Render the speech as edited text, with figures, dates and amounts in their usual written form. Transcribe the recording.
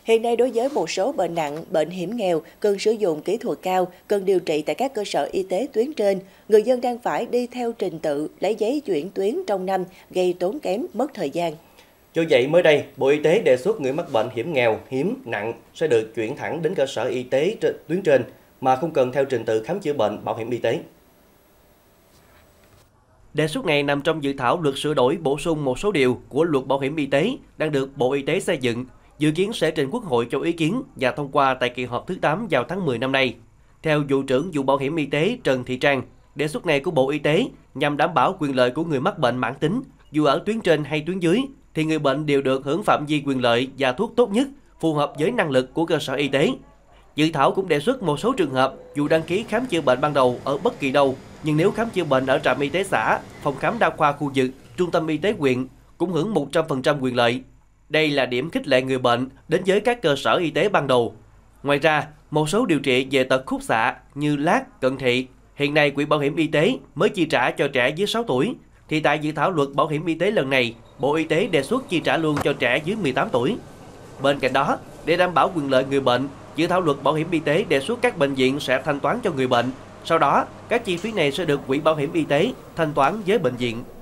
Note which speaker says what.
Speaker 1: Hiện nay đối với một số bệnh nặng, bệnh hiểm nghèo cần sử dụng kỹ thuật cao, cần điều trị tại các cơ sở y tế tuyến trên, người dân đang phải đi theo trình tự lấy giấy chuyển tuyến trong năm, gây tốn kém, mất thời gian.
Speaker 2: Do vậy, mới đây, Bộ Y tế đề xuất người mắc bệnh hiểm nghèo, hiếm, nặng sẽ được chuyển thẳng đến cơ sở y tế tuyến trên mà không cần theo trình tự khám chữa bệnh bảo hiểm y tế. Đề xuất này nằm trong dự thảo luật sửa đổi bổ sung một số điều của luật bảo hiểm y tế đang được Bộ Y tế xây dựng, dự kiến sẽ trình Quốc hội cho ý kiến và thông qua tại kỳ họp thứ 8 vào tháng 10 năm nay. Theo vụ trưởng vụ bảo hiểm y tế Trần Thị Trang, đề xuất này của Bộ Y tế nhằm đảm bảo quyền lợi của người mắc bệnh mãn tính, dù ở tuyến trên hay tuyến dưới, thì người bệnh đều được hưởng phạm vi quyền lợi và thuốc tốt nhất, phù hợp với năng lực của cơ sở y tế. Dự thảo cũng đề xuất một số trường hợp dù đăng ký khám chữa bệnh ban đầu ở bất kỳ đâu, nhưng nếu khám chữa bệnh ở trạm y tế xã, phòng khám đa khoa khu vực, trung tâm y tế huyện cũng hưởng 100% quyền lợi. Đây là điểm khích lệ người bệnh đến với các cơ sở y tế ban đầu. Ngoài ra, một số điều trị về tật khúc xạ như lát, cận thị, hiện nay Quỹ Bảo hiểm Y tế mới chi trả cho trẻ dưới 6 tuổi, thì tại dự thảo luật bảo hiểm y tế lần này, Bộ Y tế đề xuất chi trả luôn cho trẻ dưới 18 tuổi. Bên cạnh đó, để đảm bảo quyền lợi người bệnh, dự thảo luật bảo hiểm y tế đề xuất các bệnh viện sẽ thanh toán cho người bệnh. Sau đó, các chi phí này sẽ được Quỹ Bảo hiểm Y tế thanh toán với bệnh viện.